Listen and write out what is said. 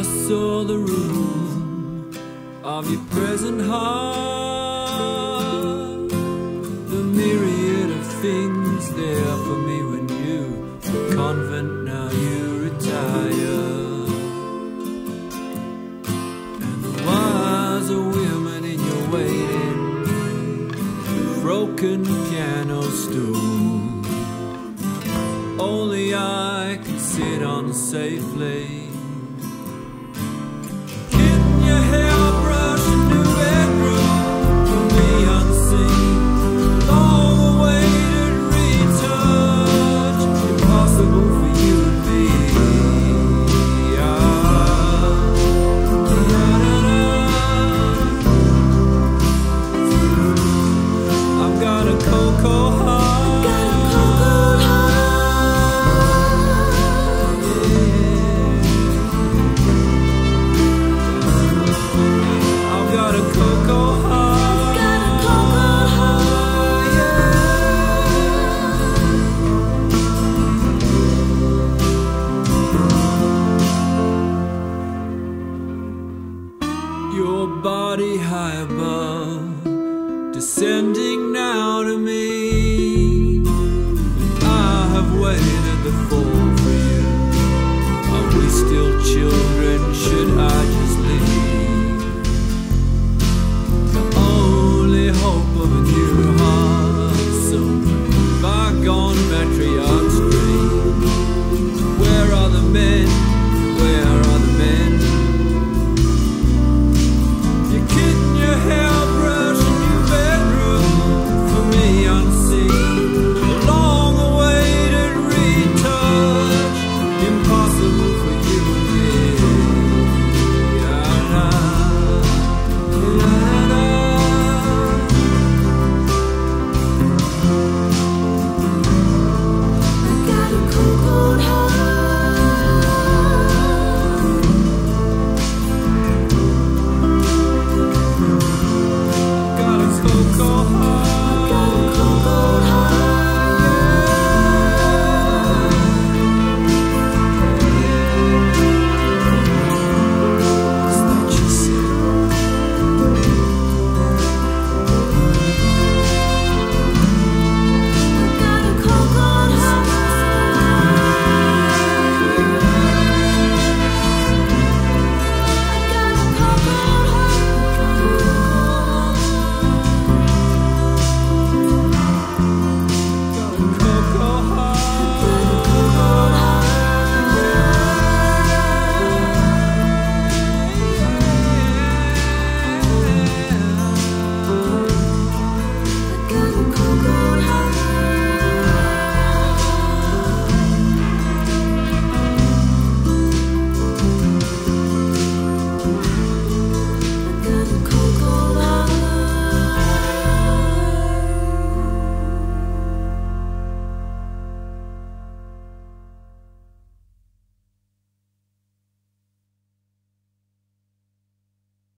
saw the room of your present heart, the myriad of things there for me when you were convent, now you retire. And the wise are women in your waiting, broken piano stool. Only I can sit on safely. Getting your hairbrush in your bedroom for me unseen. Long awaited retouch, impossible for you and me. I've got a cocoa heart. Your body high above, descending now to me. I have waited the fall for you. Are we still children? Should I just leave? The only hope of a new heart, some bygone matriarch's dream. Where are the men?